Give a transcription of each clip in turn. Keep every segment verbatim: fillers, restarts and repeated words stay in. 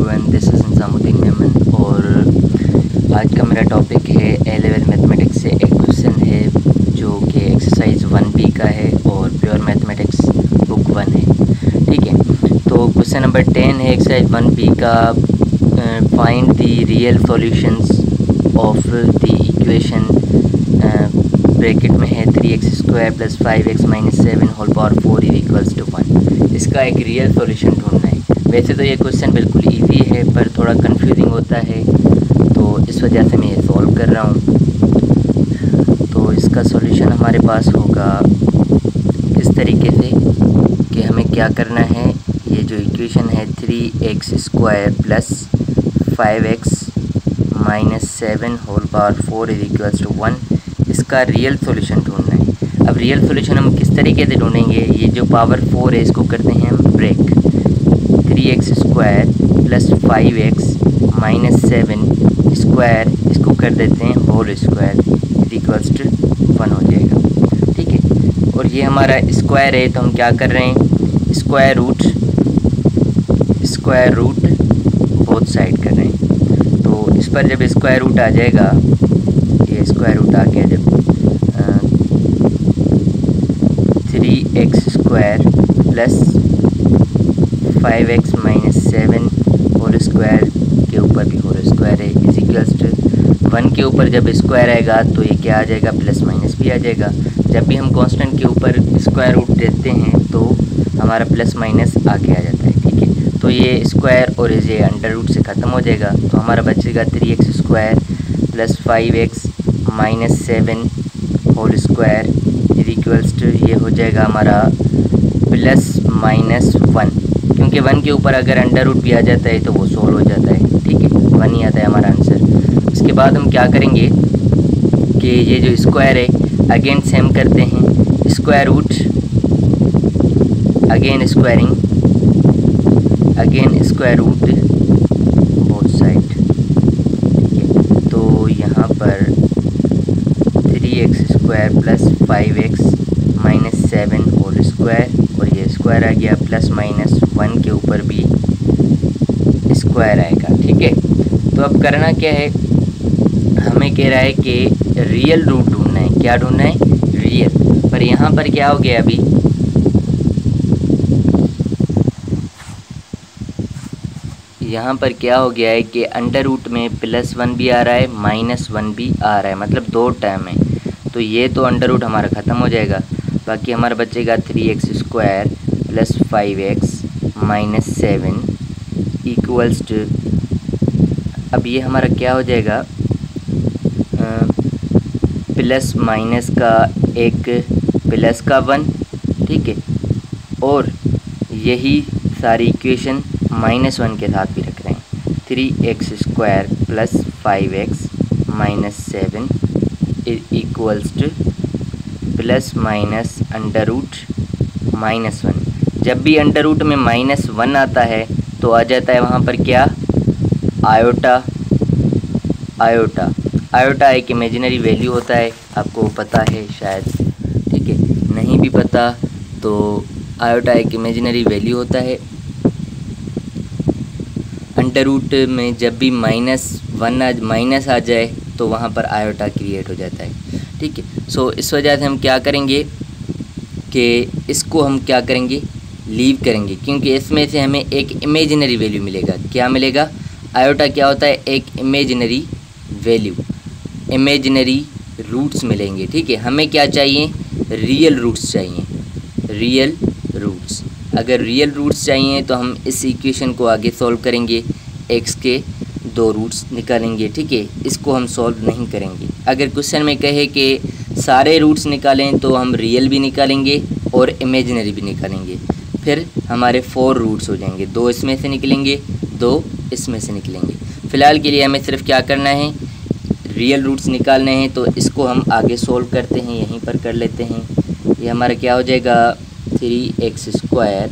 Everyone, this is Nizamuddin Memon और आज का मेरा टॉपिक है ए लेवल मैथमेटिक्स से एक क्वेश्चन है जो कि एक्सरसाइज वन बी का है और प्योर मैथमेटिक्स बुक वन है। ठीक है, तो क्वेश्चन नंबर टेन है एक्सरसाइज वन बी का। Find the real solutions of the equation, bracket में है three x square plus five x minus seven whole power four is equals to one. इसका एक रियल सॉल्यूशन ढूंढना है। वैसे तो ये क्वेश्चन बिल्कुल इजी है पर थोड़ा कंफ्यूजिंग होता है, तो इस वजह से मैं ये सॉल्व कर रहा हूँ। तो इसका सॉल्यूशन हमारे पास होगा इस तरीके से कि हमें क्या करना है। ये जो इक्वेशन है three x square plus five x minus seven whole power four is equals to one, इसका रियल सॉल्यूशन ढूंढना है। अब रियल सॉल्यूशन हम किस तरीके से ढूंढेंगे, ये जो पावर फोर है इसको करते हैं हम break. Three x square plus five x minus seven square इसको कर देते हैं whole square is equals to one हो जाएगा। ठीक है, और ये हमारा स्क्वायर है तो हम क्या कर रहे हैं, square root square root both side कर रहे हैं। तो इस पर जब स्क्वायर रूट आ जाएगा, ये स्क्वायर रूट आ गया जब three x square plus five x minus seven whole square के ऊपर भी होल स्क्वायर है इज इक्वल्स टू वन के ऊपर जब स्क्वायर आएगा तो ये क्या आ जाएगा, प्लस माइनस भी आ जाएगा। जब भी हम कांस्टेंट के ऊपर स्क्वायर रूट देते हैं तो हमारा प्लस माइनस आगे आ जाता है। ठीक है, तो ये स्क्वायर और ये अंडर रूट से ख़त्म हो जाएगा, तो हमारा बचेगा three x square plus five x minus seven whole square is equals to ये हो जाएगा हमारा प्लस माइनस वन, क्योंकि वन के ऊपर अगर अंडर रूट भी आ जाता है तो वो सोल्व हो जाता है। ठीक है, वन ही आता है हमारा आंसर। इसके बाद हम क्या करेंगे कि ये जो स्क्वायर है अगेन सेम करते हैं, square root again squaring again square root both side. ठीक है, तो यहाँ पर three x square plus five x minus seven whole square और ये स्क्वायर आ गया प्लस माइनस वन के ऊपर भी स्क्वायर आएगा। ठीक है, तो अब करना क्या है, हमें कह रहा है कि रियल रूट ढूंढना है। क्या ढूंढना है, रियल। पर यहाँ पर क्या हो गया, अभी यहाँ पर क्या हो गया है कि अंडर रूट में प्लस वन भी आ रहा है माइनस वन भी आ रहा है, मतलब दो टर्म है। तो ये तो अंडर रूट हमारा ख़त्म हो जाएगा, बाकी हमारा बचेगा three x square plus five x minus seven equals to, अब ये हमारा क्या हो जाएगा, प्लस माइनस का एक प्लस का वन। ठीक है, और यही सारी इक्वेशन माइनस वन के साथ भी रख रहे हैं। Three x square plus five x minus seven equals to plus minus under root minus one. जब भी अंडर रूट में माइनस वन आता है तो आ जाता है वहाँ पर क्या, आयोटा। आयोटा आयोटा एक इमेजिनरी वैल्यू होता है, आपको पता है शायद। ठीक है, नहीं भी पता तो आयोटा एक इमेजिनरी वैल्यू होता है। अंडर रूट में जब भी माइनस वन आ माइनस आ जाए तो वहाँ पर आयोटा क्रिएट हो जाता है। ठीक है, सो इस वजह से हम क्या करेंगे कि इसको हम क्या करेंगे, लीव करेंगे, क्योंकि इसमें से हमें एक इमेजिनरी वैल्यू मिलेगा। क्या मिलेगा, आयोटा क्या होता है, एक इमेजिनरी वैल्यू, इमेजिनरी रूट्स मिलेंगे। ठीक है, हमें क्या चाहिए, रियल रूट्स चाहिए, रियल रूट्स। अगर रियल रूट्स चाहिए तो हम इस इक्वेशन को आगे सॉल्व करेंगे, एक्स के दो रूट्स निकालेंगे। ठीक है, इसको हम सॉल्व नहीं करेंगे। अगर क्वेश्चन में कहे कि सारे रूट्स निकालें तो हम रियल भी निकालेंगे और इमेजिनरी भी निकालेंगे, फिर हमारे फोर रूट्स हो जाएंगे, दो इसमें से निकलेंगे दो इसमें से निकलेंगे। फ़िलहाल के लिए हमें सिर्फ क्या करना है, रियल रूट्स निकालने हैं, तो इसको हम आगे सॉल्व करते हैं, यहीं पर कर लेते हैं। ये हमारा क्या हो जाएगा, three x square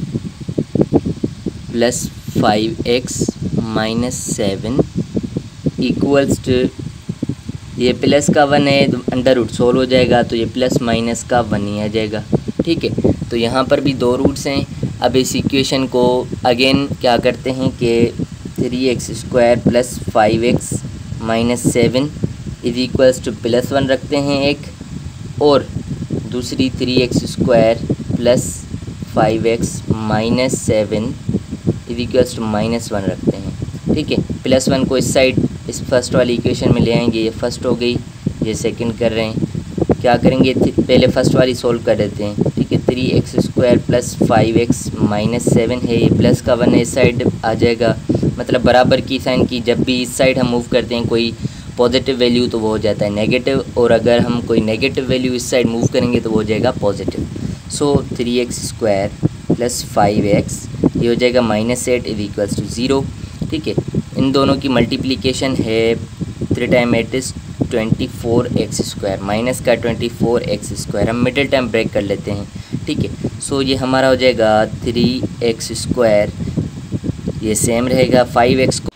plus five x minus seven equals to, ये प्लस का वन है तो अंडर रूट सोल्व हो जाएगा, तो ये प्लस माइनस का वन ही आ जाएगा। ठीक है, तो यहाँ पर भी दो रूट्स हैं। अब इस इक्वेशन को अगेन क्या करते हैं कि three x square plus five x minus seven is equals to plus one रखते हैं एक, और दूसरी three x square plus five x minus seven is equals to minus one रखते हैं। ठीक है, प्लस वन को इस साइड इस फर्स्ट वाली इक्वेशन में ले आएंगे, ये फर्स्ट हो गई, ये सेकंड कर रहे हैं। क्या करेंगे, पहले फर्स्ट वाली सोल्व कर देते हैं। ठीक है, three x square plus five x minus seven है, ये प्लस का वन है, इस साइड आ जाएगा, मतलब बराबर की साइन की। जब भी इस साइड हम मूव करते हैं कोई पॉजिटिव वैल्यू तो वो हो जाता है नेगेटिव, और अगर हम कोई नेगेटिव वैल्यू इस साइड मूव करेंगे तो वो हो जाएगा positive. So three x square plus five x ये हो जाएगा minus eight is equals to zero. ठीक है, इन दोनों की मल्टीप्लिकेशन है, three time eight is twenty four x square, minus का ट्वेंटी फोर एक्स स्क्वायर, हम मिडिल टाइम ब्रेक कर लेते हैं। ठीक है, सो ये हमारा हो जाएगा थ्री एक्स स्क्वायर, ये सेम रहेगा फाइव एक्स को,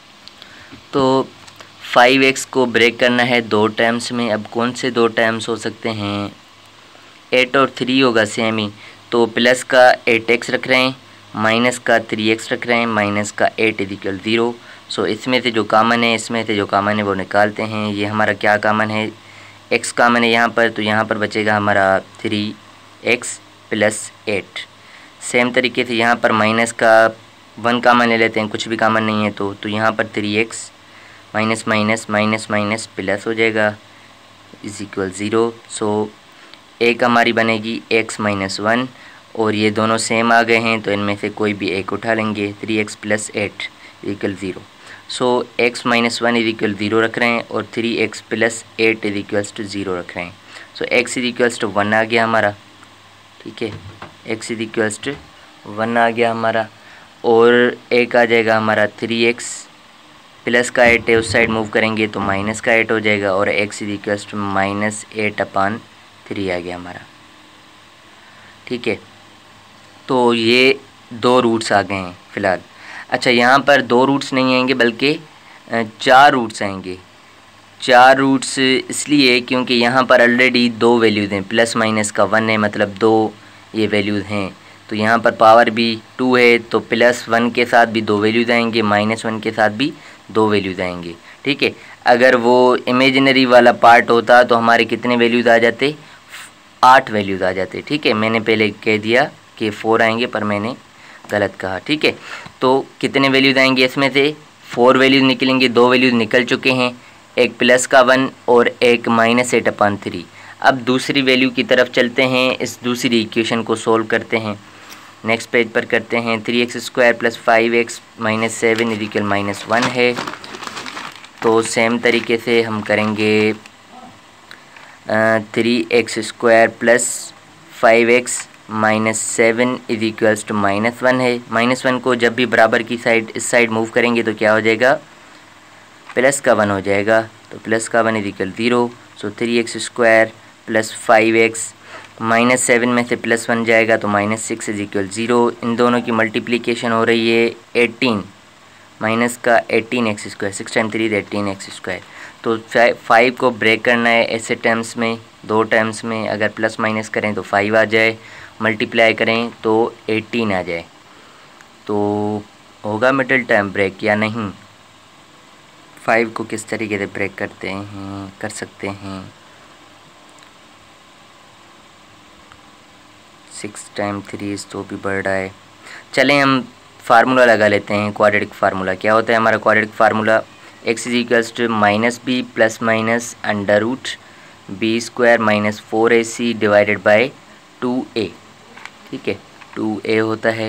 तो फाइव एक्स को ब्रेक करना है दो टर्म्स में। अब कौन से दो टर्म्स हो सकते हैं, एट और थ्री होगा सेम ही, तो प्लस का एट एक्स रख रहे हैं, माइनस का थ्री एक्स रख रहे हैं, माइनस का eight is equal zero. So इसमें से जो कॉमन है इसमें से जो कॉमन है वो निकालते हैं। ये हमारा क्या कॉमन है, एक्स कॉमन है यहाँ पर, तो यहाँ पर बचेगा हमारा three x plus eight. Same तरीके से यहाँ पर माइनस का वन कॉमन ले लेते हैं, कुछ भी कॉमन नहीं है तो तो यहाँ पर three x minus minus minus minus plus हो जाएगा इज इक्वल ज़ीरो। सो एक हमारी बनेगी एक्स माइनस वन, और ये दोनों सेम आ गए हैं तो इनमें से कोई भी एक उठा लेंगे, three x plus eight equal zero. So x minus one is equal zero रख रहे हैं, और three x plus eight is equals to zero रख रहे हैं। So x is equals to one आ गया हमारा। ठीक है, x is equals to one आ गया हमारा, और एक आ जाएगा हमारा थ्री एक्स प्लस का एट है, उस साइड मूव करेंगे तो माइनस का एट हो जाएगा, और x is equals to minus eight upon three आ गया हमारा। ठीक है, तो ये दो रूट्स आ गए हैं फ़िलहाल। अच्छा, यहाँ पर दो रूट्स नहीं आएंगे बल्कि चार रूट्स आएंगे। चार रूट्स इसलिए क्योंकि यहाँ पर ऑलरेडी दो वैल्यूज़ हैं, प्लस माइनस का वन है, मतलब दो ये वैल्यूज़ हैं। तो यहाँ पर पावर भी टू है, तो प्लस वन के साथ भी दो वैल्यूज़ आएंगे, माइनस वन के साथ भी दो वैल्यूज़ आएंगे। ठीक है, अगर वो इमेजिनरी वाला पार्ट होता तो हमारे कितने वैल्यूज़ आ जाते, आठ वैल्यूज़ आ जाते। ठीक है, मैंने पहले कह दिया कि फोर आएंगे पर मैंने गलत कहा। ठीक है, तो कितने वैल्यूज़ आएंगे, इसमें से फोर वैल्यूज़ निकलेंगे, दो वैल्यूज़ निकल चुके हैं, एक प्लस का वन और एक माइनस एट अपान थ्री। अब दूसरी वैल्यू की तरफ चलते हैं, इस दूसरी इक्वेशन को सोल्व करते हैं। नेक्स्ट पेज पर करते हैं, three x square plus five x minus seven is equal minus one है, तो सेम तरीके से हम करेंगे three x square plus five x minus seven is equals to minus one है। माइनस वन को जब भी बराबर की साइड इस साइड मूव करेंगे तो क्या हो जाएगा, प्लस का वन हो जाएगा, तो प्लस का one is equal zero. So three x square plus five x minus seven में से प्लस वन जाएगा तो minus six is equal zero. इन दोनों की मल्टीप्लिकेशन हो रही है एटीन, माइनस का eighteen x square, six time three eighteen x square. तो फाइव को ब्रेक करना है ऐसे टर्म्स में, दो टर्म्स में, अगर प्लस माइनस करें तो फाइव आ जाए, मल्टीप्लाई करें तो एटीन आ जाए, तो होगा मिडिल टर्म ब्रेक या नहीं। फाइव को किस तरीके से ब्रेक करते हैं, कर सकते हैं, सिक्स टाइम थ्री तो भी बढ़ रहा है। चलें हम फार्मूला लगा लेते हैं, क्वाड्रेटिक फार्मूला। क्या होता है हमारा quadratic formula, x is equals to minus b plus minus under root b square minus four a c divided by two a. ठीक है, टू ए होता है,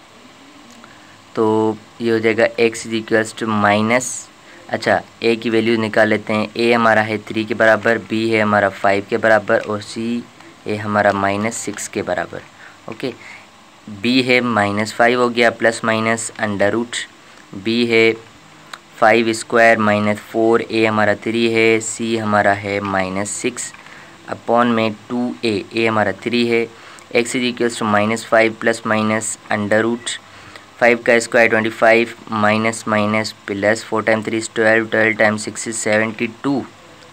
तो ये हो जाएगा x is equals to minus, अच्छा ए की वैल्यू निकाल लेते हैं। ए हमारा है थ्री के बराबर, बी है हमारा फाइव के बराबर, और सी ए हमारा माइनस सिक्स के बराबर। ओके, बी है माइनस फाइव हो गया, plus minus under root b है five square minus four, a हमारा थ्री है, सी हमारा है माइनस सिक्स अपॉन में टू ए, ए हमारा थ्री है। X is equals to minus five plus minus under root five का square twenty five minus minus plus four time three is twelve, twelve time six is seventy two.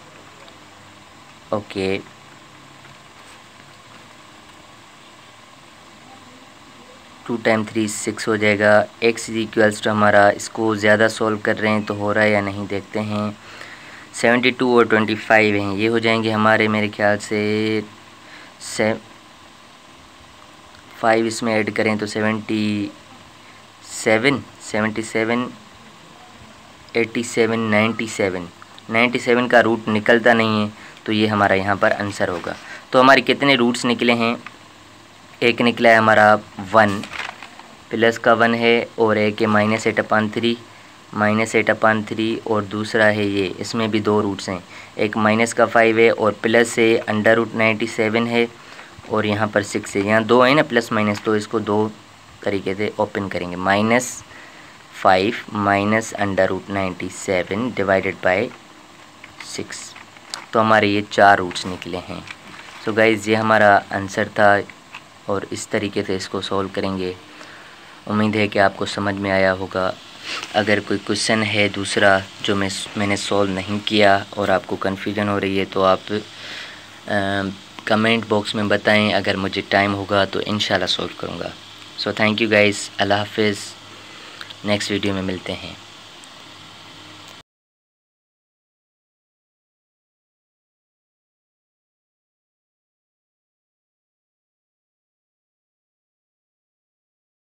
Okay, two time three six हो जाएगा। X is equals to हमारा, इसको ज़्यादा solve कर रहे हैं तो हो रहा है या नहीं देखते हैं। सेवेंटी टू और ट्वेंटी फाइव हैं, ये हो जाएंगे हमारे मेरे ख्याल से से फाइव इसमें ऐड करें तो seventy seven seventy seven eighty seven ninety seven ninety seven का रूट निकलता नहीं है, तो ये हमारा यहाँ पर आंसर होगा। तो हमारे कितने रूट्स निकले हैं? एक निकला है हमारा वन, प्लस का वन है, और एक है minus eight upon three minus eight upon three और दूसरा है ये, इसमें भी दो रूट्स हैं, एक माइनस का फाइव है और प्लस से अंडर रूट नाइन्टी सेवन है, और यहाँ पर सिक्स है। यहाँ दो है ना प्लस माइनस, तो इसको दो तरीके से ओपन करेंगे। Minus five minus under root ninety seven divided by six, तो हमारे ये चार रूट्स निकले हैं। सो गाइज़, ये हमारा आंसर था और इस तरीके से इसको सॉल्व करेंगे। उम्मीद है कि आपको समझ में आया होगा। अगर कोई क्वेश्चन है दूसरा जो मैं मैंने सॉल्व नहीं किया और आपको कन्फ्यूजन हो रही है तो आप कमेंट बॉक्स में बताएं, अगर मुझे टाइम होगा तो इंशाल्लाह सॉल्व करूँगा। सो थैंक यू गाइस, अल्लाह हाफिज़। नेक्स्ट वीडियो में मिलते हैं।